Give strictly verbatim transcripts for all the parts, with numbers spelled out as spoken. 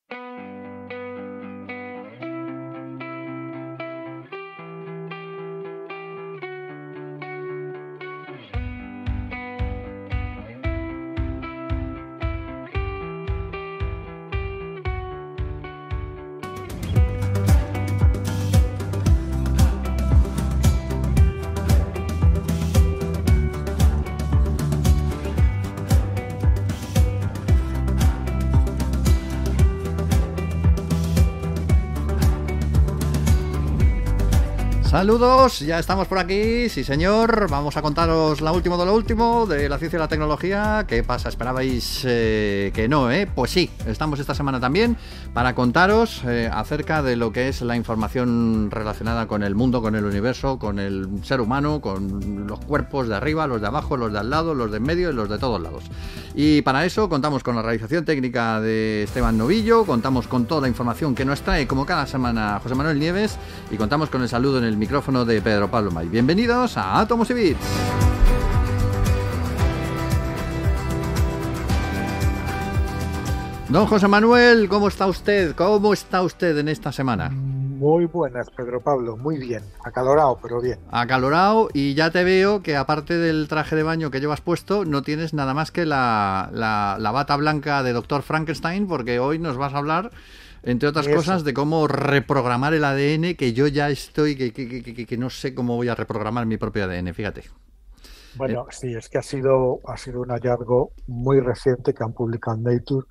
Saludos, ya estamos por aquí, sí señor, vamos a contaros la última de lo último de la ciencia y la tecnología. ¿Qué pasa? ¿Esperabais eh, que no, eh? Pues sí, estamos esta semana también para contaros eh, acerca de lo que es la información relacionada con el mundo, con el universo, con el ser humano, con los cuerpos de arriba, los de abajo, los de al lado, los de en medio y los de todos lados. Y para eso contamos con la realización técnica de Esteban Novillo, contamos con toda la información que nos trae como cada semana José Manuel Nieves y contamos con el saludo en el micrófono de Pedro Pablo May. Bienvenidos a Átomos y Bits. Don José Manuel, ¿cómo está usted? ¿Cómo está usted en esta semana? Muy buenas, Pedro Pablo, muy bien. Acalorado, pero bien. Acalorado, y ya te veo que aparte del traje de baño que llevas puesto, no tienes nada más que la, la, la bata blanca de doctor Frankenstein, porque hoy nos vas a hablar, entre otras Eso. cosas, de cómo reprogramar el A D N, que yo ya estoy, que, que, que, que no sé cómo voy a reprogramar mi propio A D N, fíjate. Bueno, eh. sí, es que ha sido, ha sido un hallazgo muy reciente que han publicado en Nature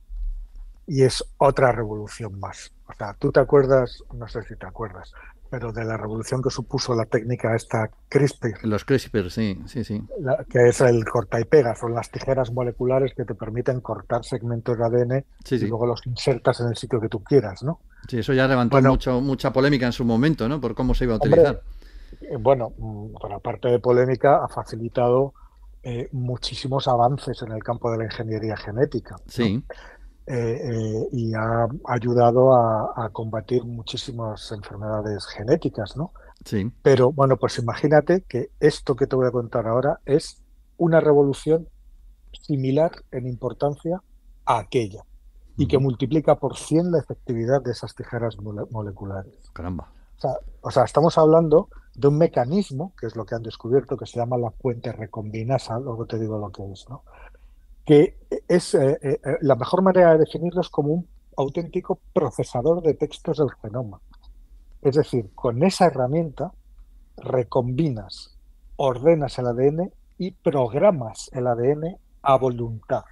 y es otra revolución más. O sea, tú te acuerdas, no sé si te acuerdas, pero de la revolución que supuso la técnica esta CRISPR. Los CRISPR, sí, sí, sí. La, que es el corta y pega, son las tijeras moleculares que te permiten cortar segmentos de A D N sí, sí. y luego los insertas en el sitio que tú quieras, ¿no? Sí, eso ya levantó bueno, mucho, mucha polémica en su momento, ¿no? Por cómo se iba a utilizar. Hombre, bueno, por aparte de polémica, ha facilitado eh, muchísimos avances en el campo de la ingeniería genética, ¿no? Sí. Eh, eh, y ha ayudado a, a combatir muchísimas enfermedades genéticas, ¿no? Sí. Pero bueno, pues imagínate que esto que te voy a contar ahora es una revolución similar en importancia a aquella y que uh-huh. multiplica por cien la efectividad de esas tijeras mole- moleculares. Caramba. O sea, o sea, estamos hablando de un mecanismo, que es lo que han descubierto, que se llama la puente recombinasa, luego te digo lo que es, ¿no? Que es eh, eh, la mejor manera de definirlo es como un auténtico procesador de textos del genoma. Es decir, con esa herramienta recombinas, ordenas el A D N y programas el A D N a voluntad.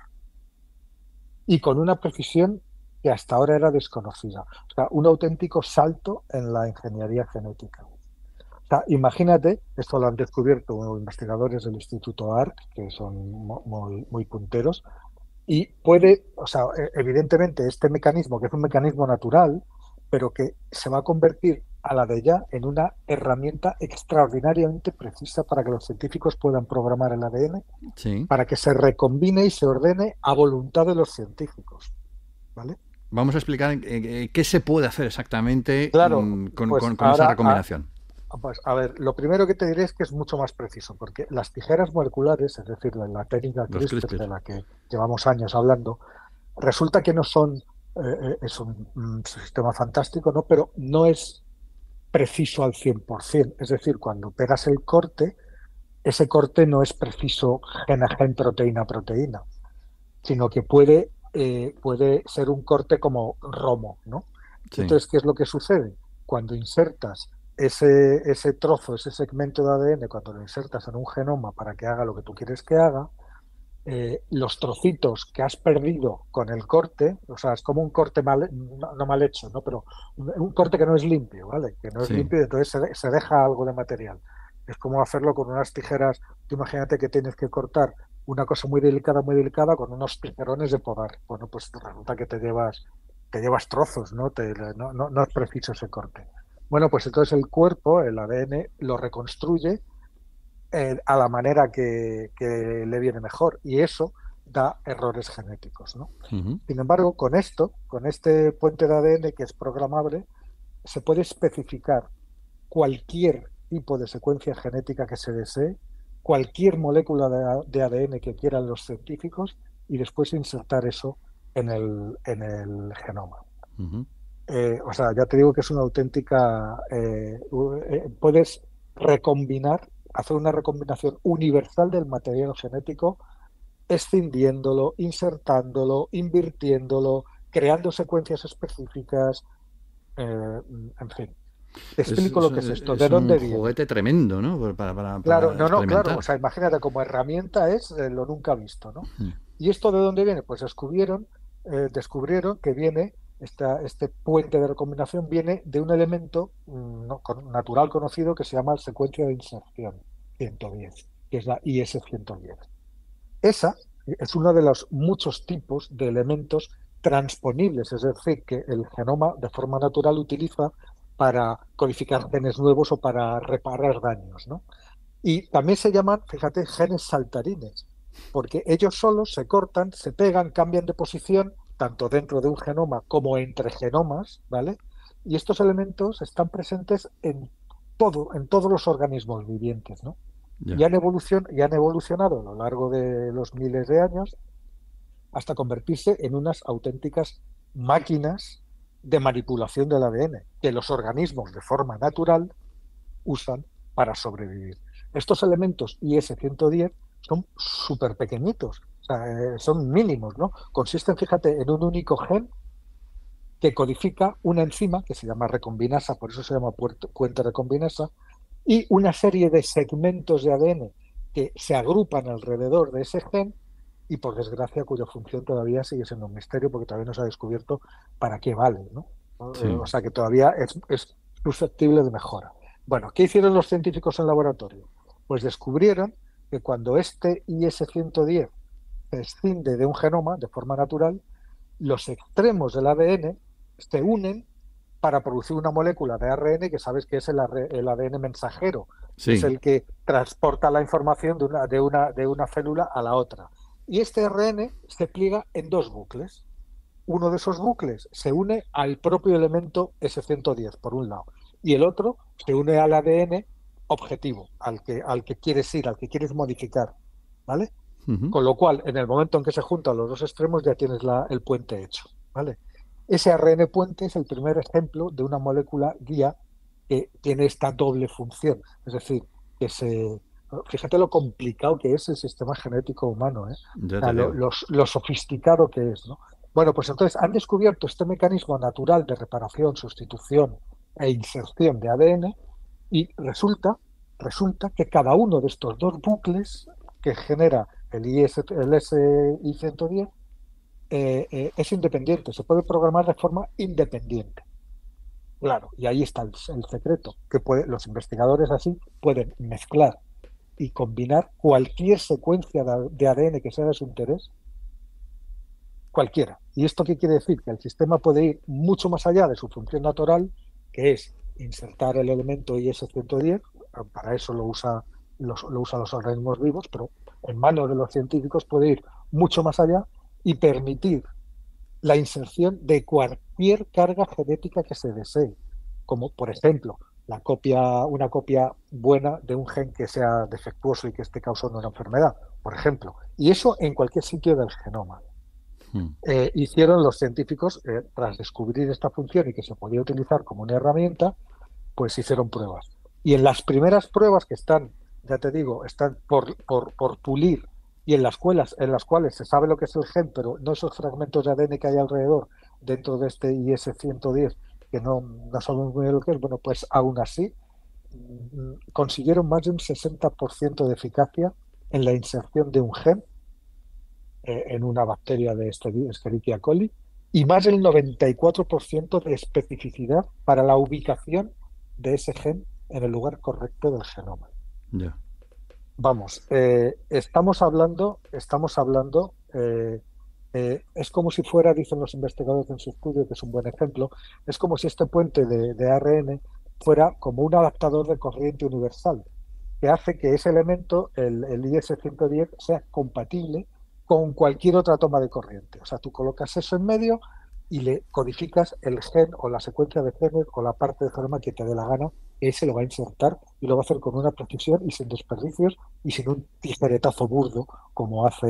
Y con una precisión que hasta ahora era desconocida. O sea, un auténtico salto en la ingeniería genética. O sea, imagínate, esto lo han descubierto investigadores del Instituto A R C, que son muy, muy punteros, y puede, o sea, evidentemente este mecanismo, que es un mecanismo natural, pero que se va a convertir a la de ya en una herramienta extraordinariamente precisa para que los científicos puedan programar el A D N, sí. para que se recombine y se ordene a voluntad de los científicos, ¿vale? Vamos a explicar eh, qué se puede hacer exactamente claro, mm, con, pues con, con ahora, esa recombinación. A, pues a ver, lo primero que te diré es que es mucho más preciso, porque las tijeras moleculares, es decir, la técnica CRISPR de la que llevamos años hablando, resulta que no son, eh, es un, un sistema fantástico, ¿no? Pero no es preciso al cien por ciento. Es decir, cuando pegas el corte, ese corte no es preciso gen a gen, proteína a proteína, sino que puede, eh, puede ser un corte como romo, ¿no? Sí. Entonces, ¿qué es lo que sucede? Cuando insertas ese, ese trozo, ese segmento de A D N, cuando lo insertas en un genoma para que haga lo que tú quieres que haga, eh, los trocitos que has perdido con el corte, o sea, es como un corte mal, no, no mal hecho, ¿no? Pero un, un corte que no es limpio, ¿vale? Que no es sí. limpio y entonces se, se deja algo de material. Es como hacerlo con unas tijeras. Tú imagínate que tienes que cortar una cosa muy delicada, muy delicada con unos tijerones de podar. Bueno, pues resulta que te llevas, te llevas trozos, ¿no? Te, no, no, no es preciso ese corte. Bueno, pues entonces el cuerpo, el A D N, lo reconstruye eh, a la manera que, que le viene mejor y eso da errores genéticos, ¿no? Uh-huh. Sin embargo, con esto, con este puente de A D N que es programable, se puede especificar cualquier tipo de secuencia genética que se desee, cualquier molécula de, de A D N que quieran los científicos y después insertar eso en el, en el genoma. Ujú. Eh, o sea, ya te digo que es una auténtica... eh, u- eh, puedes recombinar, hacer una recombinación universal del material genético, escindiéndolo, insertándolo, invirtiéndolo, creando secuencias específicas, eh, en fin. Te Es, explico es- lo que es esto, es de un dónde viene. juguete tremendo, ¿no? Para, para, Claro, para no, no, claro, o experimentar. sea, imagínate como herramienta es eh, lo nunca visto, ¿no? Mm. ¿Y esto de dónde viene? Pues descubrieron, eh, descubrieron que viene, esta, este puente de recombinación viene de un elemento mm, no- con- natural conocido que se llama secuencia de inserción ciento diez, que es la I S ciento diez. Esa es uno de los muchos tipos de elementos transponibles, es decir, que el genoma de forma natural utiliza para codificar genes nuevos o para reparar daños, ¿no? Y también se llaman, fíjate, genes saltarines, porque ellos solos se cortan, se pegan, cambian de posición, tanto dentro de un genoma como entre genomas, ¿vale? Y estos elementos están presentes en todo, en todos los organismos vivientes, ¿no? Ya. Y han evolucion- y han evolucionado a lo largo de los miles de años hasta convertirse en unas auténticas máquinas de manipulación del A D N, que los organismos de forma natural usan para sobrevivir. Estos elementos I S ciento diez son súper pequeñitos, o sea, eh, son mínimos, ¿no? Consisten, fíjate, en un único gen que codifica una enzima que se llama recombinasa, por eso se llama puente recombinasa, y una serie de segmentos de A D N que se agrupan alrededor de ese gen y, por desgracia, cuya función todavía sigue siendo un misterio porque todavía no se ha descubierto para qué vale, ¿no? O Sí. sea que todavía es, es susceptible de mejora. Bueno, ¿qué hicieron los científicos en laboratorio? Pues descubrieron que cuando este I S ciento diez se escinde de un genoma de forma natural, los extremos del A D N se unen para producir una molécula de A R N que sabes que es el, el A D N mensajero, que es Sí. el que transporta la información de una, de una, de una célula a la otra. Y este A R N se pliega en dos bucles. Uno de esos bucles se une al propio elemento S ciento diez, por un lado, y el otro se une al A D N objetivo, al que, al que quieres ir, al que quieres modificar, ¿vale? Ujú. Con lo cual, en el momento en que se juntan los dos extremos, ya tienes la, el puente hecho, ¿vale? Ese A R N puente es el primer ejemplo de una molécula guía que tiene esta doble función. Es decir, que se... Fíjate lo complicado que es el sistema genético humano, ¿eh? O Ya sea, te lo, digo. lo, lo sofisticado que es, ¿no? Bueno, pues entonces han descubierto este mecanismo natural de reparación, sustitución e inserción de A D N y resulta, resulta que cada uno de estos dos bucles que genera el, I S, el S I ciento diez eh, eh, es independiente, se puede programar de forma independiente. Claro, y ahí está el, el secreto, que puede, los investigadores así pueden mezclar y combinar cualquier secuencia de, de A D N que sea de su interés, cualquiera. ¿Y esto qué quiere decir? Que el sistema puede ir mucho más allá de su función natural, que es insertar el elemento I S ciento diez, para eso lo usa los, lo usan los organismos vivos, pero en manos de los científicos puede ir mucho más allá y permitir la inserción de cualquier carga genética que se desee, como por ejemplo la copia, una copia buena de un gen que sea defectuoso y que esté causando una enfermedad, por ejemplo. Y eso en cualquier sitio del genoma. Mm. Eh, hicieron los científicos, eh, tras descubrir esta función y que se podía utilizar como una herramienta, pues hicieron pruebas. Y en las primeras pruebas que están, ya te digo, están por, por, por pulir y en las, cuales, en las cuales se sabe lo que es el gen, pero no esos fragmentos de A D N que hay alrededor dentro de este I S ciento diez, que no, no sabemos muy bien lo que es, bueno, pues aún así mm, consiguieron más de un sesenta por ciento de eficacia en la inserción de un gen eh, en una bacteria de Escherichia coli y más del noventa y cuatro por ciento de especificidad para la ubicación de ese gen en el lugar correcto del genoma. Ya. Vamos, eh, estamos hablando, estamos hablando, eh, eh, es como si fuera, dicen los investigadores en su estudio, que es un buen ejemplo, es como si este puente de, de A R N fuera como un adaptador de corriente universal, que hace que ese elemento, el, el I S ciento diez, sea compatible con cualquier otra toma de corriente. O sea, tú colocas eso en medio y le codificas el gen o la secuencia de genes o la parte de genoma que te dé la gana, ese lo va a insertar y lo va a hacer con una precisión y sin desperdicios y sin un tijeretazo burdo como hace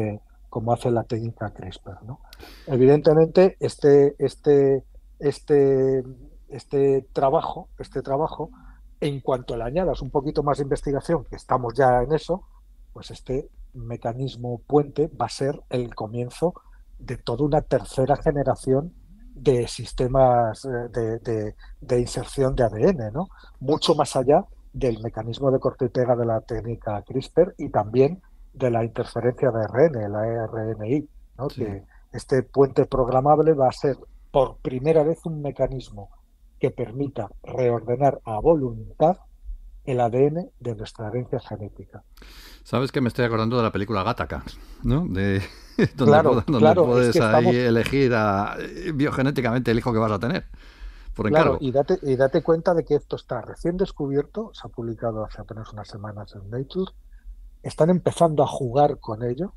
como hace la técnica CRISPR, ¿no? Evidentemente, este, este, este, este trabajo, este trabajo, en cuanto le añadas un poquito más de investigación, que estamos ya en eso, pues este mecanismo puente va a ser el comienzo de toda una tercera generación de sistemas eh, de, de, de inserción de A D N, ¿no? Mucho más allá del mecanismo de corte y pega de la técnica CRISPR y también de la interferencia de A R N, la E R N I, ¿no? Sí. Que este puente programable va a ser por primera vez un mecanismo que permita reordenar a voluntad el A D N de nuestra herencia genética. Sabes que me estoy acordando de la película Gattaca, ¿no? De donde, Claro, donde claro, es puedes que ahí estamos, elegir a, biogenéticamente el hijo que vas a tener, por claro, encargo. y date, y date cuenta de que esto está recién descubierto, se ha publicado hace apenas unas semanas en Nature, están empezando a jugar con ello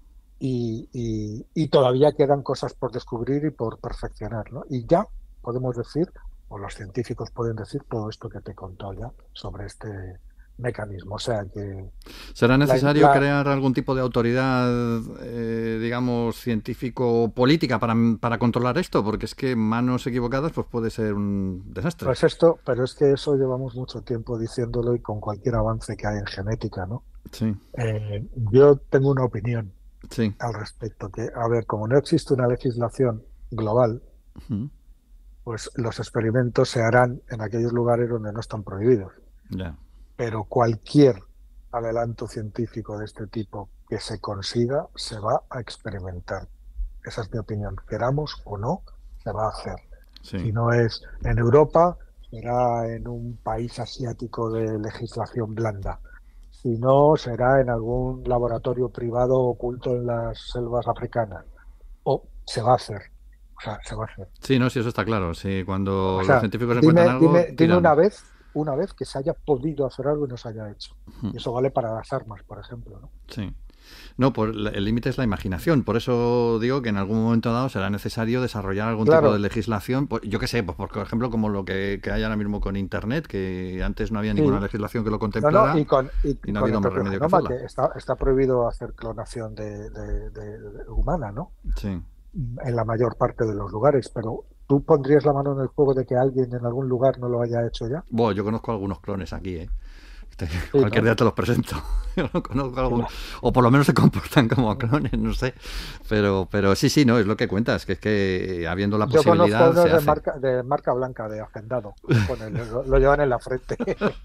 y, y, y todavía quedan cosas por descubrir y por perfeccionar, ¿no? Y ya podemos decir, o los científicos pueden decir todo esto que te he contado ya sobre este mecanismo. O sea que ¿Será la, necesario la, crear algún tipo de autoridad, eh, digamos, científico-política para, para controlar esto? Porque es que manos equivocadas pues puede ser un desastre. pues esto, pero es que eso llevamos mucho tiempo diciéndolo y con cualquier avance que hay en genética, ¿no? Sí, Eh, yo tengo una opinión sí. al respecto, que, a ver, como no existe una legislación global, Uh-huh. pues los experimentos se harán en aquellos lugares donde no están prohibidos. Ya. Pero cualquier adelanto científico de este tipo que se consiga se va a experimentar. Esa es mi opinión. Queramos o no, se va a hacer. Sí. Si no es en Europa, será en un país asiático de legislación blanda. Si no, será en algún laboratorio privado oculto en las selvas africanas. O se va a hacer. O sea, se va a hacer. Sí, no, sí, eso está claro. Sí, O cuando los sea, científicos encuentran dime, algo, dime, dime tiran. una vez, una vez que se haya podido hacer algo y no se haya hecho. Uh-huh. Y eso vale para las armas, por ejemplo, ¿no? Sí. No, por, el límite es la imaginación. Por eso digo que en algún momento dado será necesario desarrollar algún tipo de Claro, legislación. Pues, yo qué sé, pues por ejemplo, como lo que, que hay ahora mismo con Internet, que antes no había ninguna sí. legislación que lo No, no, contemplara y con, y y no ha con el habido más propio remedio que genoma, hacerla. que está, está prohibido hacer clonación de, de- de- de humana, ¿no? Sí. En la mayor parte de los lugares, pero ¿tú pondrías la mano en el fuego de que alguien en algún lugar no lo haya hecho ya? Bueno, yo conozco algunos clones aquí, ¿eh? Sí, Cualquier ¿no? día te los presento. Yo no conozco algún, Claro. o por lo menos se comportan como clones, no sé. Pero, pero sí, sí, no, es lo que cuentas, que es que eh, habiendo la Yo conozco a posibilidad unos se de hace. marca, de marca blanca, de Hacendado, lo ponen, lo, lo llevan en la frente.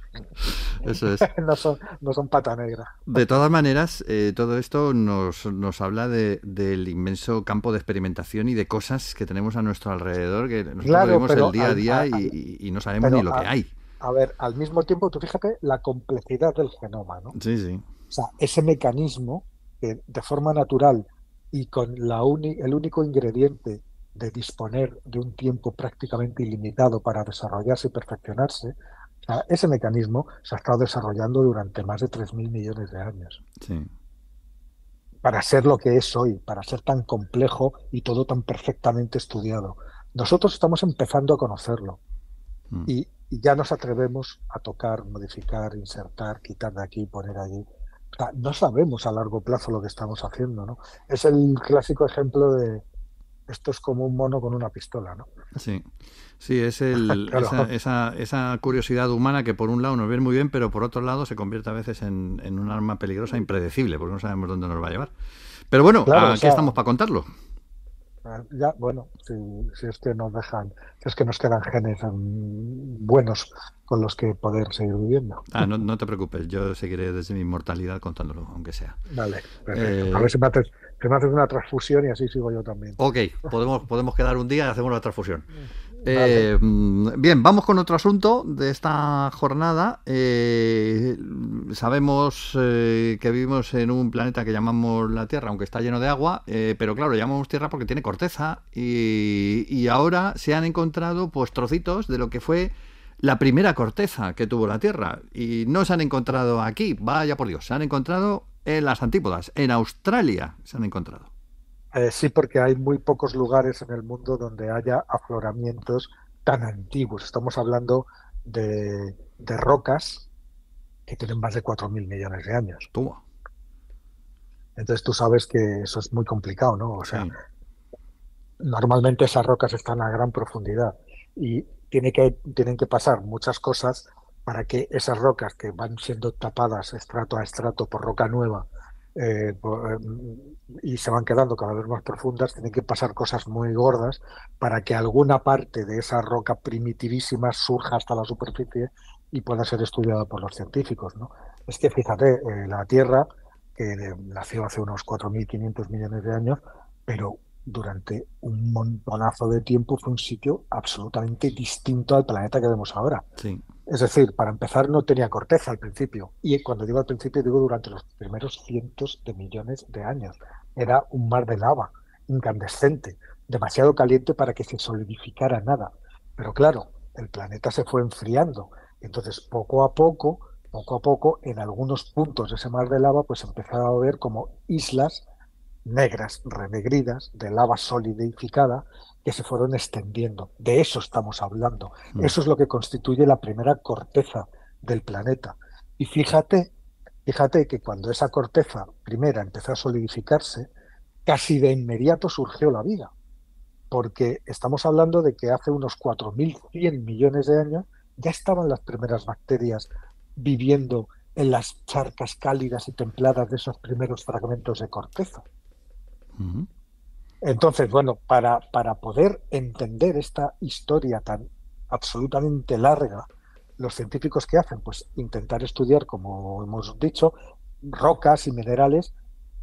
Eso es. No son, no son pata negra. De todas maneras, eh, todo esto nos, nos habla de, del inmenso campo de experimentación y de cosas que tenemos a nuestro alrededor, que nosotros Claro, vivimos el pero día a al, día a- y, al- y- y no sabemos ni pero lo que a, hay. a ver, al mismo tiempo, tú fíjate la complejidad del genoma, ¿no? O Sí, sí, sea, ese mecanismo que de forma natural y con la uni- el único ingrediente de disponer de un tiempo prácticamente ilimitado para desarrollarse y perfeccionarse, o sea, ese mecanismo se ha estado desarrollando durante más de tres mil millones de años sí. para ser lo que es hoy, para ser tan complejo y todo tan perfectamente estudiado. Nosotros estamos empezando a conocerlo. Mm. Y, y ya nos atrevemos a tocar, modificar, insertar, quitar de aquí, poner allí. O sea, no sabemos a largo plazo lo que estamos haciendo, ¿no? Es el clásico ejemplo de esto es como un mono con una pistola, ¿no? Sí, sí, es el, esa, Claro, esa, esa curiosidad humana que por un lado nos viene muy bien, pero por otro lado se convierte a veces en, en un arma peligrosa, impredecible, porque no sabemos dónde nos va a llevar. Pero bueno, claro, o aquí sea, estamos para contarlo. ya, bueno, si, si es que nos dejan, si es que nos quedan genes mm, buenos con los que poder seguir viviendo. Ah, no, no te preocupes, yo seguiré desde mi inmortalidad contándolo, aunque sea. Vale, perfecto. A Eh, ver si me haces, si me haces una transfusión y así sigo yo también. ok, podemos, podemos quedar un día y hacemos la transfusión. Vale. Eh, bien, vamos con otro asunto de esta jornada. Eh, sabemos eh, que vivimos en un planeta que llamamos la Tierra, aunque está lleno de agua, eh, pero claro, llamamos Tierra porque tiene corteza y, y ahora se han encontrado pues trocitos de lo que fue la primera corteza que tuvo la Tierra y no se han encontrado aquí, vaya por Dios, se han encontrado en las antípodas, en Australia se han encontrado. Eh, sí, porque hay muy pocos lugares en el mundo donde haya afloramientos tan antiguos. Estamos hablando de, de rocas que tienen más de cuatro mil millones de años. Toma. Entonces tú sabes que eso es muy complicado, ¿no? O sea, Sí. normalmente esas rocas están a gran profundidad y tiene que, tienen que pasar muchas cosas para que esas rocas que van siendo tapadas estrato a estrato por roca nueva, eh, por- eh, y se van quedando cada vez más profundas, tienen que pasar cosas muy gordas para que alguna parte de esa roca primitivísima surja hasta la superficie y pueda ser estudiada por los científicos, ¿no? Es que fíjate, eh, la Tierra, que eh, nació hace unos cuatro mil quinientos millones de años, pero durante un montonazo de tiempo fue un sitio absolutamente distinto al planeta que vemos ahora. Sí. Es decir, para empezar, no tenía corteza al principio. Y cuando digo al principio, digo durante los primeros cientos de millones de años. Era un mar de lava, incandescente, demasiado caliente para que se solidificara nada. Pero claro, el planeta se fue enfriando. Entonces, poco a poco, poco a poco, en algunos puntos de ese mar de lava, pues empezaba a ver como islas negras, renegridas, de lava solidificada, que se fueron extendiendo. De eso estamos hablando. Mm. Eso es lo que constituye la primera corteza del planeta. Y fíjate, fíjate que cuando esa corteza primera empezó a solidificarse, casi de inmediato surgió la vida, porque estamos hablando de que hace unos cuatro mil cien millones de años ya estaban las primeras bacterias viviendo en las charcas cálidas y templadas de esos primeros fragmentos de corteza. Ujú. Entonces, bueno, para, para poder entender esta historia tan absolutamente larga, los científicos que hacen, pues intentar estudiar, como hemos dicho, rocas y minerales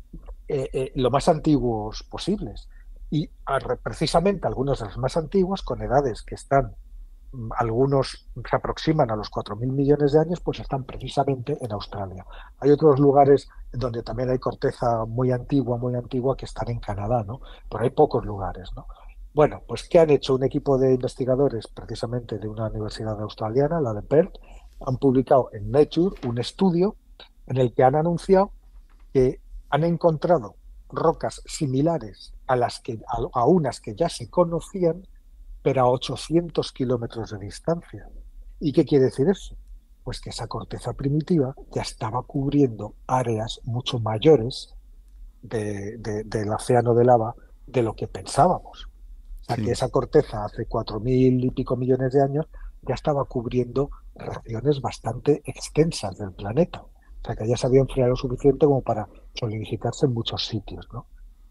eh, eh, lo más antiguos posibles. Y a- precisamente algunos de los más antiguos, con edades que están, mm, algunos se aproximan a los cuatro mil millones de años, pues están precisamente en Australia. Hay otros lugares donde también hay corteza muy antigua, muy antigua, que están en Canadá, ¿no? Pero hay pocos lugares, ¿no? Bueno, pues ¿qué han hecho? Un equipo de investigadores, precisamente de una universidad australiana, la de Perth, han publicado en Nature un estudio en el que han anunciado que han encontrado rocas similares a las que a, a unas que ya se conocían, pero a ochocientos kilómetros de distancia. ¿Y qué quiere decir eso? Pues que esa corteza primitiva ya estaba cubriendo áreas mucho mayores de, de, del océano de lava de lo que pensábamos. O sea, que Sí. esa corteza hace cuatro mil y pico millones de años ya estaba cubriendo regiones bastante extensas del planeta. O sea, que ya se había enfriado lo suficiente como para solidificarse en muchos sitios, ¿no?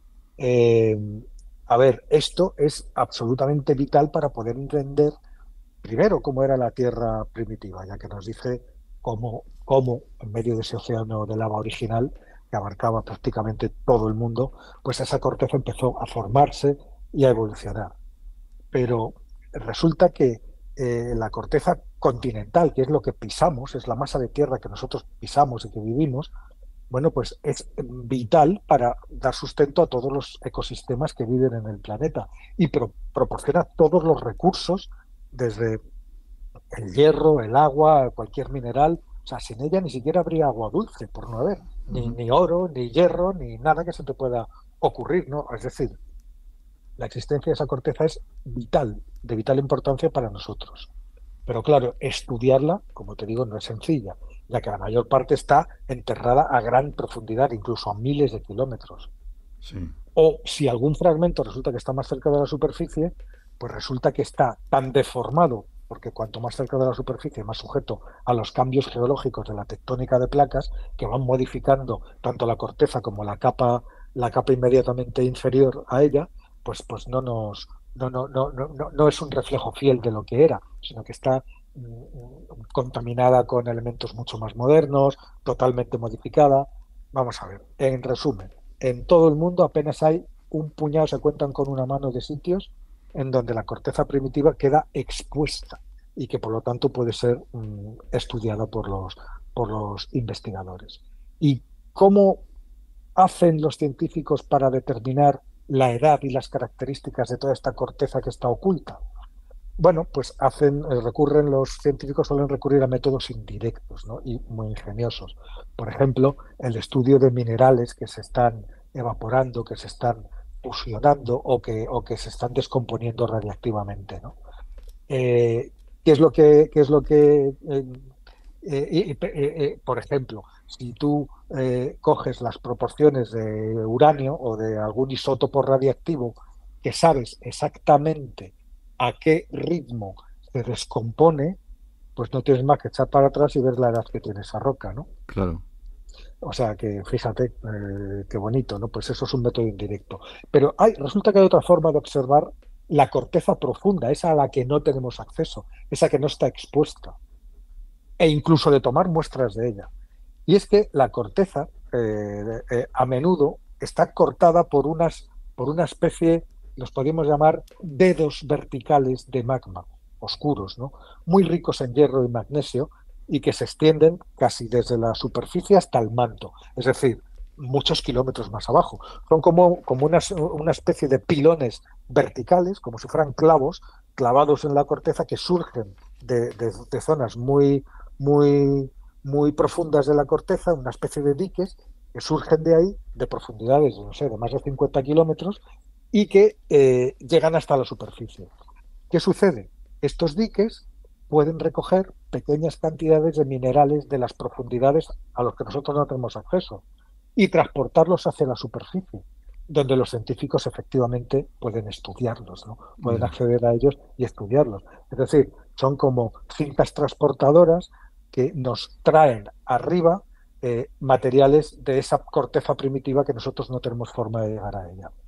Eh, a ver, esto es absolutamente vital para poder entender primero cómo era la Tierra primitiva, ya que nos dice cómo, cómo en medio de ese océano de lava original, que abarcaba prácticamente todo el mundo, pues esa corteza empezó a formarse y a evolucionar. Pero resulta que eh, la corteza continental, que es lo que pisamos, es la masa de tierra que nosotros pisamos y que vivimos, bueno, pues es vital para dar sustento a todos los ecosistemas que viven en el planeta y pro proporciona todos los recursos, desde el hierro, el agua, cualquier mineral. O sea, sin ella ni siquiera habría agua dulce, por no haber, ni, Ujú. ni oro, ni hierro, ni nada que se te pueda ocurrir, ¿no? Es decir, la existencia de esa corteza es vital, de vital importancia para nosotros. Pero claro, estudiarla, como te digo, no es sencilla, ya que la mayor parte está enterrada a gran profundidad, incluso a miles de kilómetros. Sí. O si algún fragmento resulta que está más cerca de la superficie, pues resulta que está tan deformado, porque cuanto más cerca de la superficie, más sujeto a los cambios geológicos de la tectónica de placas, que van modificando tanto la corteza como la capa, la capa inmediatamente inferior a ella, pues, pues no nos, no, no, no, no, no no es un reflejo fiel de lo que era, sino que está mm, contaminada con elementos mucho más modernos, totalmente modificada. Vamos a ver, en resumen, en todo el mundo apenas hay un puñado, se cuentan con una mano de sitios en donde la corteza primitiva queda expuesta y que por lo tanto puede ser mm, estudiada por los, por los investigadores. ¿Y cómo hacen los científicos para determinar la edad y las características de toda esta corteza que está oculta? Bueno, pues hacen, eh, recurren, los científicos suelen recurrir a métodos indirectos, ¿no? Y muy ingeniosos. Por ejemplo, el estudio de minerales que se están evaporando, que se están fusionando o que, o que se están descomponiendo radiactivamente, ¿no? Eh, ¿qué es lo que, qué es lo que eh, eh, eh, eh, eh, por ejemplo, si tú eh, coges las proporciones de uranio o de algún isótopo radiactivo que sabes exactamente a qué ritmo se descompone, pues no tienes más que echar para atrás y ver la edad que tiene esa roca, ¿no? Claro. O sea que fíjate, eh, qué bonito, ¿no? Pues eso es un método indirecto. Pero hay, resulta que hay otra forma de observar la corteza profunda, esa a la que no tenemos acceso, esa que no está expuesta, e incluso de tomar muestras de ella. Y es que la corteza eh, eh, a menudo está cortada por unas, por una especie, los podríamos llamar dedos verticales de magma, oscuros, ¿no? Muy ricos en hierro y magnesio y que se extienden casi desde la superficie hasta el manto, es decir, muchos kilómetros más abajo. Son como, como unas, una especie de pilones verticales, como si fueran clavos clavados en la corteza que surgen de, de, de zonas muy, muy muy profundas de la corteza, una especie de diques que surgen de ahí, de profundidades, no sé, de más de cincuenta kilómetros, y que eh, llegan hasta la superficie. ¿Qué sucede? Estos diques pueden recoger pequeñas cantidades de minerales de las profundidades a los que nosotros no tenemos acceso y transportarlos hacia la superficie, donde los científicos efectivamente pueden estudiarlos, ¿no? Pueden Ya. acceder a ellos y estudiarlos. Es decir, son como cintas transportadoras que nos traen arriba eh, materiales de esa corteza primitiva que nosotros no tenemos forma de llegar a ella.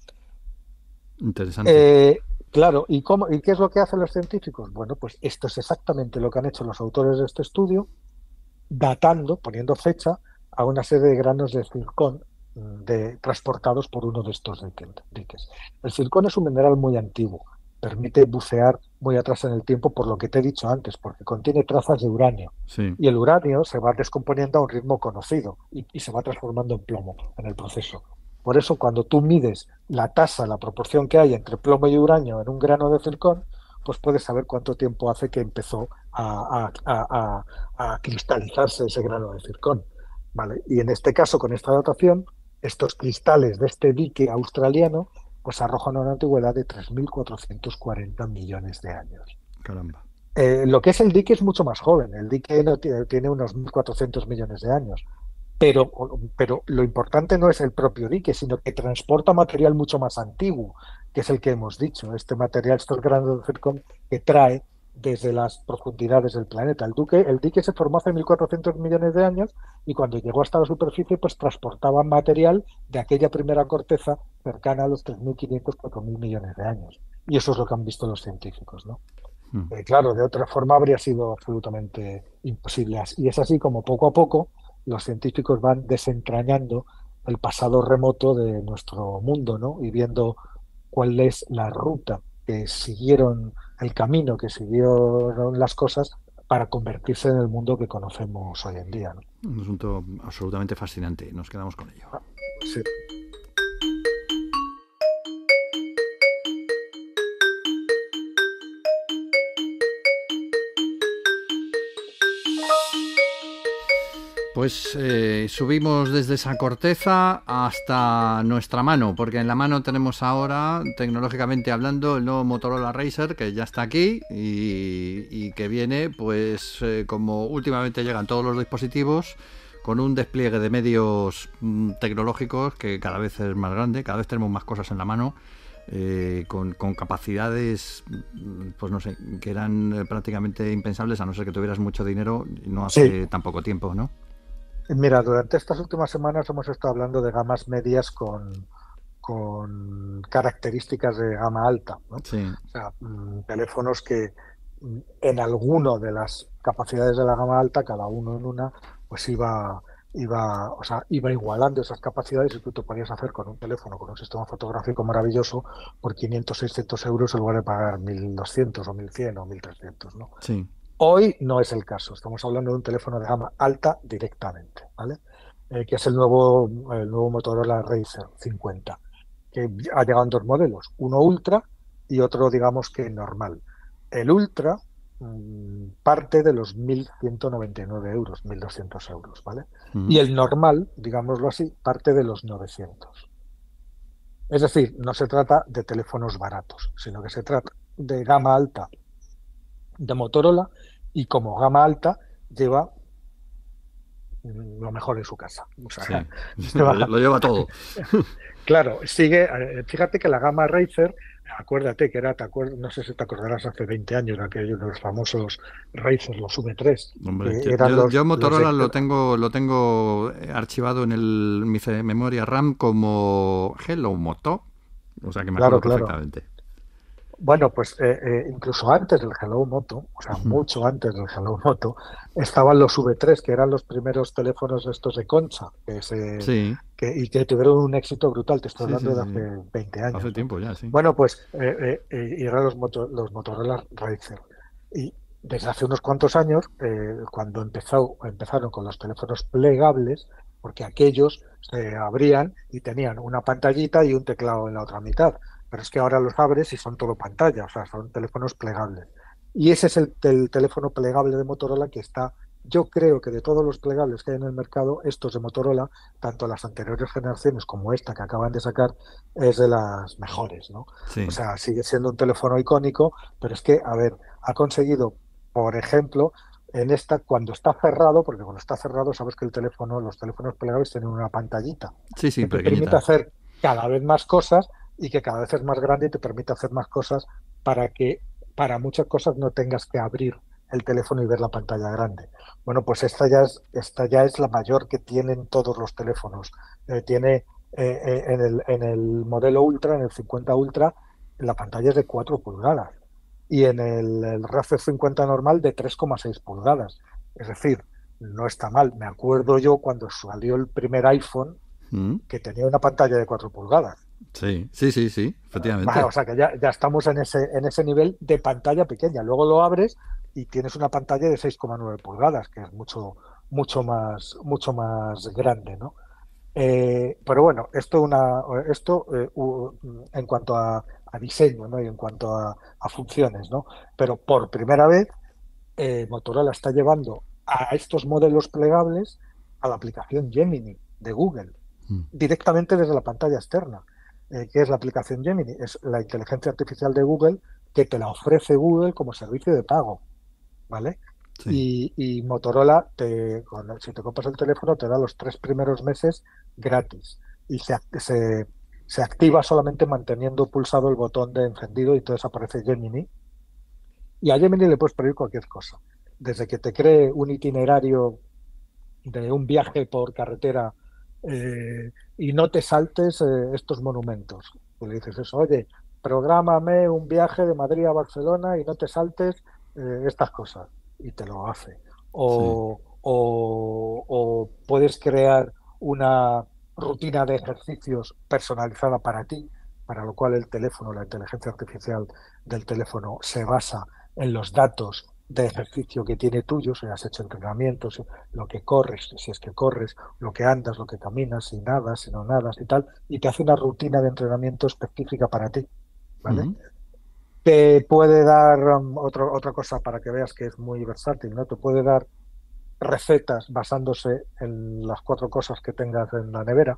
Interesante. Eh, claro, ¿y, cómo, ¿y qué es lo que hacen los científicos? Bueno, pues esto es exactamente lo que han hecho los autores de este estudio, datando, poniendo fecha a una serie de granos de zircón de, transportados por uno de estos diques. El zircón es un mineral muy antiguo, permite bucear muy atrás en el tiempo por lo que te he dicho antes, porque contiene trazas de uranio. Sí. Y el uranio se va descomponiendo a un ritmo conocido y, y se va transformando en plomo en el proceso. Por eso, cuando tú mides la tasa, la proporción que hay entre plomo y uranio en un grano de zircón, pues puedes saber cuánto tiempo hace que empezó a, a, a, a cristalizarse ese grano de zircón. ¿Vale? Y en este caso, con esta datación, estos cristales de este dique australiano pues arrojan una antigüedad de tres mil cuatrocientos cuarenta millones de años. Caramba. Eh, lo que es el dique es mucho más joven. El dique no tiene, tiene unos mil cuatrocientos millones de años. Pero, pero lo importante no es el propio dique, sino que transporta material mucho más antiguo, que es el que hemos dicho, este material, estos granos de zircón que trae desde las profundidades del planeta. El, duque, el dique se formó hace mil cuatrocientos millones de años y cuando llegó hasta la superficie, pues transportaba material de aquella primera corteza cercana a los tres mil quinientos, cuatro mil millones de años. Y eso es lo que han visto los científicos, ¿no? Mm. Eh, claro, de otra forma habría sido absolutamente imposible. Y es así como poco a poco los científicos van desentrañando el pasado remoto de nuestro mundo, ¿no? Y viendo cuál es la ruta que siguieron, el camino que siguieron las cosas para convertirse en el mundo que conocemos hoy en día, ¿no? Un asunto absolutamente fascinante. Nos quedamos con ello. Ah, sí. Pues eh, subimos desde esa corteza hasta nuestra mano, porque en la mano tenemos ahora, tecnológicamente hablando, el nuevo Motorola Razr, que ya está aquí y, y que viene, pues eh, como últimamente llegan todos los dispositivos, con un despliegue de medios mm, tecnológicos que cada vez es más grande, cada vez tenemos más cosas en la mano. Eh, con, con capacidades, pues no sé, que eran eh, prácticamente impensables, a no ser que tuvieras mucho dinero, no hace Sí. tan poco tiempo, ¿no? Mira, durante estas últimas semanas hemos estado hablando de gamas medias con, con características de gama alta, ¿no? Sí. O sea, mm, teléfonos que mm, en alguno de las capacidades de la gama alta, cada uno en una, pues iba, iba, o sea, iba igualando esas capacidades y tú te podías hacer con un teléfono, con un sistema fotográfico maravilloso por quinientos, seiscientos euros en lugar de pagar mil doscientos o mil cien o mil trescientos, ¿no? Sí. Hoy no es el caso, estamos hablando de un teléfono de gama alta directamente, ¿vale? Eh, que es el nuevo, el nuevo Motorola Razr cincuenta, que ha llegado en dos modelos, uno Ultra y otro, digamos que normal. El Ultra mmm, parte de los mil ciento noventa y nueve euros, mil doscientos euros, ¿vale? Mm. Y el normal, digámoslo así, parte de los novecientos. Es decir, no se trata de teléfonos baratos, sino que se trata de gama alta de Motorola y como gama alta lleva lo mejor en su casa. O sea, sí, lo, lo lleva todo. Claro, sigue, fíjate que la gama Razer, acuérdate que era, te acuerdas, no sé si te acordarás, hace veinte años, aquellos de los famosos Razer, los V tres, Hombre, que yo, eran yo, los, yo los Motorola de... lo tengo lo tengo archivado en el, mi memoria RAM como Hello Moto, o sea que me Claro, acuerdo claro. perfectamente. Bueno, pues eh, eh, incluso antes del Hello Moto, o sea, mucho antes del Hello Moto, estaban los V tres, que eran los primeros teléfonos estos de concha, que se, Sí, que, y que tuvieron un éxito brutal. Te estoy sí, hablando sí, de sí, hace sí. veinte Hace años, ¿no? tiempo ya, sí. Bueno, pues eh, eh, eh, y eran los, moto- los Motorola Razr. Y desde hace unos cuantos años, eh, cuando empezó, empezaron con los teléfonos plegables, porque aquellos se abrían y tenían una pantallita y un teclado en la otra mitad. Pero es que ahora los abres y son todo pantalla, o sea, son teléfonos plegables. Y ese es el, el teléfono plegable de Motorola que está, yo creo que de todos los plegables que hay en el mercado, estos de Motorola, tanto las anteriores generaciones como esta que acaban de sacar, es de las mejores, ¿no? O Sí, sea, sigue siendo un teléfono icónico, pero es que, a ver, ha conseguido, por ejemplo, en esta, cuando está cerrado, porque cuando está cerrado, sabes que el teléfono, los teléfonos plegables tienen una pantallita sí, sí, que te permite pequeñita. hacer cada vez más cosas y que cada vez es más grande y te permite hacer más cosas para que para muchas cosas no tengas que abrir el teléfono y ver la pantalla grande. Bueno, pues esta ya es, esta ya es la mayor que tienen todos los teléfonos. Eh, tiene eh, eh, en el, en el modelo Ultra, en el cincuenta Ultra, la pantalla es de cuatro pulgadas y en el, el Razer cincuenta normal de tres coma seis pulgadas. Es decir, no está mal. Me acuerdo yo cuando salió el primer iPhone Mm. que tenía una pantalla de cuatro pulgadas. Sí, sí, sí, sí, Vale, efectivamente. o sea que ya, ya estamos en ese, en ese nivel de pantalla pequeña. Luego lo abres y tienes una pantalla de seis coma nueve pulgadas, que es mucho, mucho más, mucho más grande, ¿no? Eh, pero bueno, esto, una, esto eh, u- en cuanto a, a diseño, ¿no? Y en cuanto a, a funciones, ¿no? Pero por primera vez eh, Motorola está llevando a estos modelos plegables a la aplicación Gemini de Google, Mm. directamente desde la pantalla externa. Eh, ¿qué es la aplicación Gemini? Es la inteligencia artificial de Google que te la ofrece Google como servicio de pago, ¿vale? Sí, Y, y Motorola, te, cuando, si te compras el teléfono, te da los tres primeros meses gratis. Y se, se, se activa solamente manteniendo pulsado el botón de encendido y entonces aparece Gemini. Y a Gemini le puedes pedir cualquier cosa. Desde que te cree un itinerario de un viaje por carretera eh, y no te saltes eh, estos monumentos. Tú le dices eso, oye, prográmame un viaje de Madrid a Barcelona y no te saltes eh, estas cosas. Y te lo hace. sí. O, o, o puedes crear una rutina de ejercicios personalizada para ti, para lo cual el teléfono, la inteligencia artificial del teléfono se basa en los datos de ejercicio que tiene tuyo, si has hecho entrenamientos, lo que corres, si es que corres, lo que andas, lo que caminas, si nadas, si no nadas y tal, y te hace una rutina de entrenamiento específica para ti, ¿vale? Mm. Te puede dar um, otro, otra cosa para que veas que es muy versátil, ¿no? Te puede dar recetas basándose en las cuatro cosas que tengas en la nevera,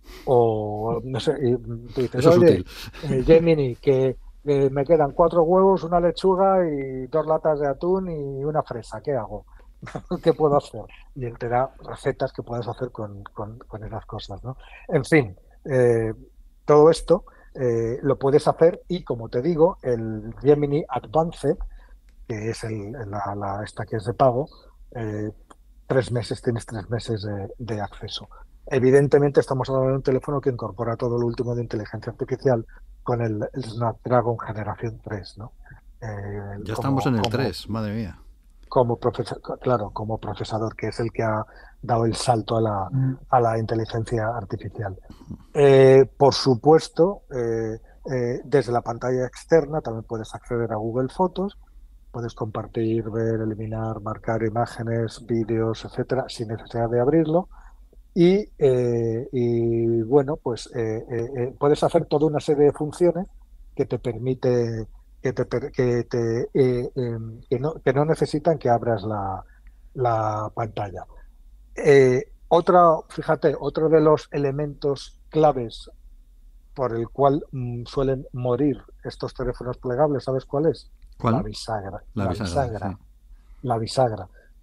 o no sé, y tú dices, Eso es oye, útil. eh, Gemini, que eh, me quedan cuatro huevos, una lechuga y dos latas de atún y una fresa, ¿qué hago? ¿Qué puedo hacer? Y él te da recetas que puedes hacer con, con- con esas cosas, ¿no? En fin, eh, todo esto eh, lo puedes hacer y, como te digo, el Gemini Advanced, que es el, la, la- esta que es de pago, eh, tres meses, tienes tres meses de, de acceso. Evidentemente estamos hablando de un teléfono que incorpora todo lo último de inteligencia artificial con el, el Snapdragon Generación tres, ¿no? Eh, Ya estamos como, en el como tres, madre mía. como procesador, claro, como procesador, que es el que ha dado el salto a la, a la inteligencia artificial. Eh, por supuesto, eh, eh, desde la pantalla externa también puedes acceder a Google Fotos, puedes compartir, ver, eliminar, marcar imágenes, vídeos, etcétera, sin necesidad de abrirlo. Y, eh, y, bueno, pues eh, eh, eh, puedes hacer toda una serie de funciones que te permite que te, per- que te eh, em, que no, que no necesitan que abras la, la pantalla. Eh, otra, fíjate, otro de los elementos claves por el cual mm, suelen morir estos teléfonos plegables, ¿sabes cuál es? La ¿Cuál? bisagra, La la bisagra, sí. bisagra, la bisagra.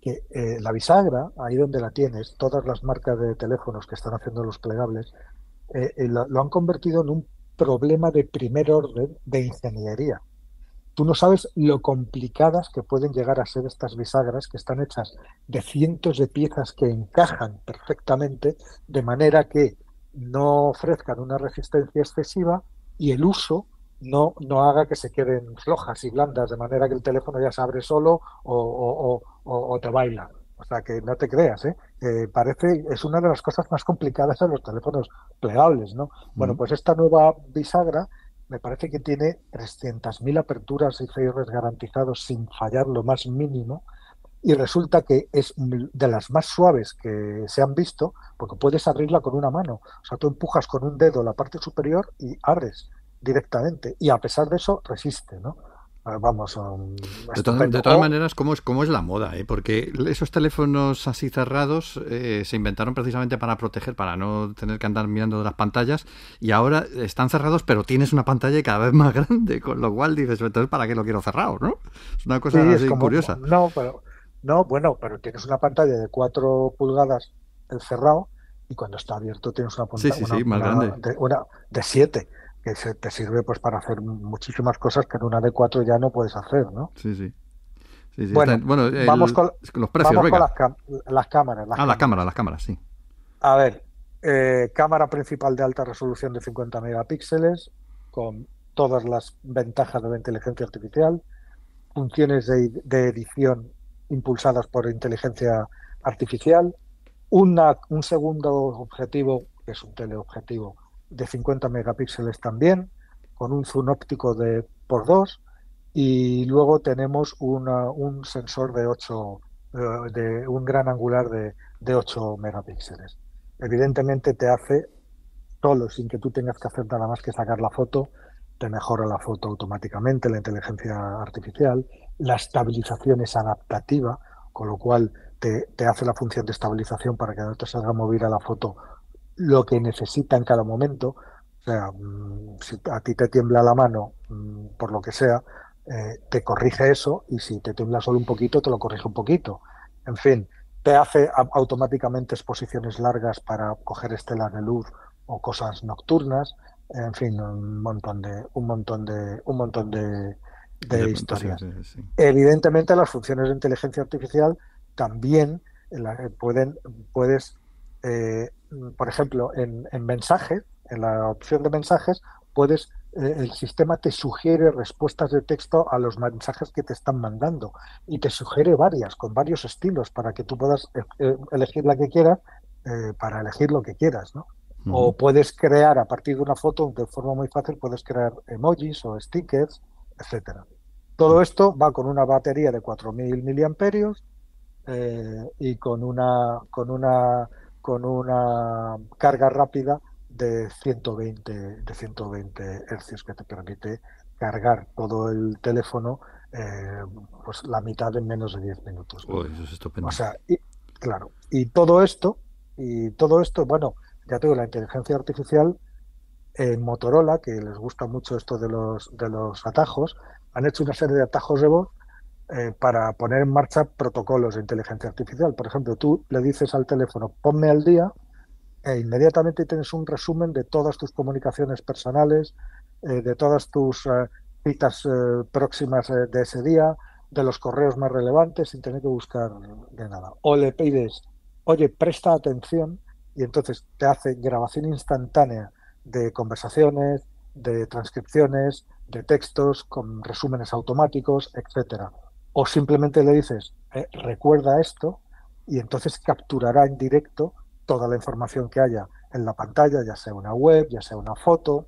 que eh, la bisagra, ahí donde la tienes, todas las marcas de teléfonos que están haciendo los plegables, eh, eh, lo, lo han convertido en un problema de primer orden de ingeniería. Tú no sabes lo complicadas que pueden llegar a ser estas bisagras, que están hechas de cientos de piezas que encajan perfectamente, de manera que no ofrezcan una resistencia excesiva y el uso no, no haga que se queden flojas y blandas, de manera que el teléfono ya se abre solo o, o, o, o te baila. O sea, que no te creas, ¿eh? Eh, parece, es una de las cosas más complicadas en los teléfonos plegables, ¿no? Bueno, Mm. pues esta nueva bisagra me parece que tiene trescientas mil aperturas y cierres garantizados sin fallar lo más mínimo, y resulta que es de las más suaves que se han visto, porque puedes abrirla con una mano. O sea, tú empujas con un dedo la parte superior y abres directamente, y a pesar de eso resiste, ¿no? Vamos, um, De, to de estupendo. todas O, maneras, ¿cómo es, cómo es la moda? ¿eh? Porque esos teléfonos así cerrados eh, se inventaron precisamente para proteger, para no tener que andar mirando de las pantallas, y ahora están cerrados, pero tienes una pantalla cada vez más grande, con lo cual dices, entonces, ¿para qué lo quiero cerrado? ¿No? Es una sí, cosa es así como, curiosa. no, pero, no, bueno, pero tienes una pantalla de cuatro pulgadas encerrado, y cuando está abierto tienes una, Sí, punta, sí, una, sí, más una, grande. de, una de siete, que se te sirve pues para hacer muchísimas cosas que en una de cuatro ya no puedes hacer, ¿no? Sí, sí. Sí, sí, está, Bueno, bueno, vamos el, con, los precios, vamos con venga. las, cam- las cámaras, las Ah, las cámaras, cámaras. las cámaras, sí. A ver, eh, cámara principal de alta resolución de cincuenta megapíxeles, con todas las ventajas de la inteligencia artificial, funciones de, de edición impulsadas por inteligencia artificial, una, un segundo objetivo, que es un teleobjetivo de cincuenta megapíxeles también, con un zoom óptico de por dos, y luego tenemos una, un sensor de ocho, eh, de un gran angular de, de ocho megapíxeles. Evidentemente te hace solo, sin que tú tengas que hacer nada más que sacar la foto, te mejora la foto automáticamente, la inteligencia artificial, la estabilización es adaptativa, con lo cual te, te hace la función de estabilización para que no te salga mover a la foto lo que necesita en cada momento. O sea, mmm, si a ti te tiembla la mano, mmm, por lo que sea, eh, te corrige eso, y si te tiembla solo un poquito, te lo corrige un poquito. En fin, te hace automáticamente exposiciones largas para coger estelas de luz o cosas nocturnas. En fin, un montón de, un montón de, un montón de, De de historias. posibilidades, sí. Evidentemente, las funciones de inteligencia artificial también la, pueden, puedes, eh, por ejemplo, en, en mensajes, en la opción de mensajes, puedes, eh, el sistema te sugiere respuestas de texto a los mensajes que te están mandando, y te sugiere varias, con varios estilos, para que tú puedas eh, elegir la que quieras, eh, para elegir lo que quieras, ¿no? Uh -huh. O puedes crear a partir de una foto, de forma muy fácil, puedes crear emojis o stickers, etcétera. Todo esto va con una batería de cuatro mil miliamperios, eh, y con una, con, una, con una carga rápida de ciento veinte, de ciento veinte hercios, que te permite cargar todo el teléfono, eh, pues la mitad en menos de diez minutos, ¿no? Oh, eso es O estupendo. sea, y, claro, y todo esto, y todo esto, bueno, ya tengo la inteligencia artificial en Motorola, que les gusta mucho esto de los, de los atajos, han hecho una serie de atajos de voz, eh, para poner en marcha protocolos de inteligencia artificial. Por ejemplo, tú le dices al teléfono, ponme al día, e inmediatamente tienes un resumen de todas tus comunicaciones personales, eh, de todas tus eh, citas eh, próximas eh, de ese día, de los correos más relevantes, sin tener que buscar de nada. O le pides, oye, presta atención, y entonces te hace grabación instantánea de conversaciones, de transcripciones, de textos, con resúmenes automáticos, etcétera. O simplemente le dices, eh, recuerda esto, y entonces capturará en directo toda la información que haya en la pantalla, ya sea una web, ya sea una foto,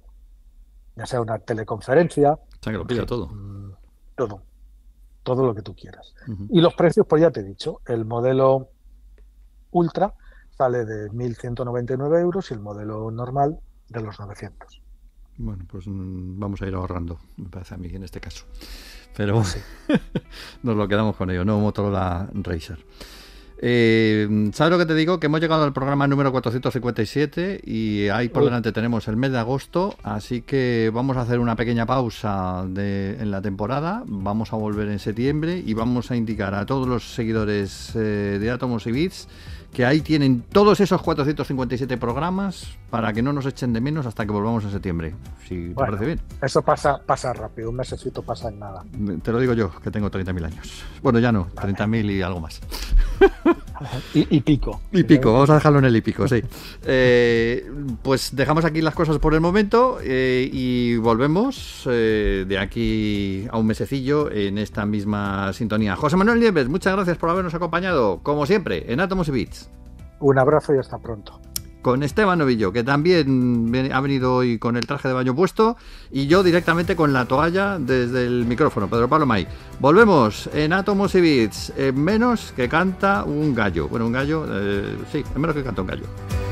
ya sea una teleconferencia, O sea, que lo en pilla fin, todo. mmm, todo, todo lo que tú quieras. Uh -huh. Y los precios, pues ya te he dicho, el modelo Ultra sale de mil ciento noventa y nueve euros y el modelo normal de los novecientos. Bueno, pues mmm, vamos a ir ahorrando, me parece a mí en este caso. Pero pues sí. nos lo quedamos con ello, no Motorola Razr. Eh, ¿Sabes lo que te digo? Que hemos llegado al programa número cuatrocientos cincuenta y siete y ahí por delante tenemos el mes de agosto, así que vamos a hacer una pequeña pausa de, en la temporada, vamos a volver en septiembre y vamos a indicar a todos los seguidores eh, de Átomos y Bits que ahí tienen todos esos cuatrocientos cincuenta y siete programas para que no nos echen de menos hasta que volvamos en septiembre, si te bueno, parece bien. Eso pasa, pasa rápido, un mesecito pasa en nada. Te lo digo yo, que tengo treinta mil años. Bueno, ya no, vale. treinta mil y algo más. Y, y pico. Y pico, vamos a dejarlo en el y pico, sí. Eh, pues dejamos aquí las cosas por el momento eh, y volvemos eh, de aquí a un mesecillo en esta misma sintonía. José Manuel Nieves, muchas gracias por habernos acompañado, como siempre, en Átomos y Bits. Un abrazo y hasta pronto. Con Esteban Novillo, que también ha venido hoy con el traje de baño puesto, y yo directamente con la toalla desde el micrófono, Pedro Pablo May. Volvemos en Átomos y Bits, en menos que canta un gallo. Bueno, un gallo, eh, sí, en menos que canta un gallo.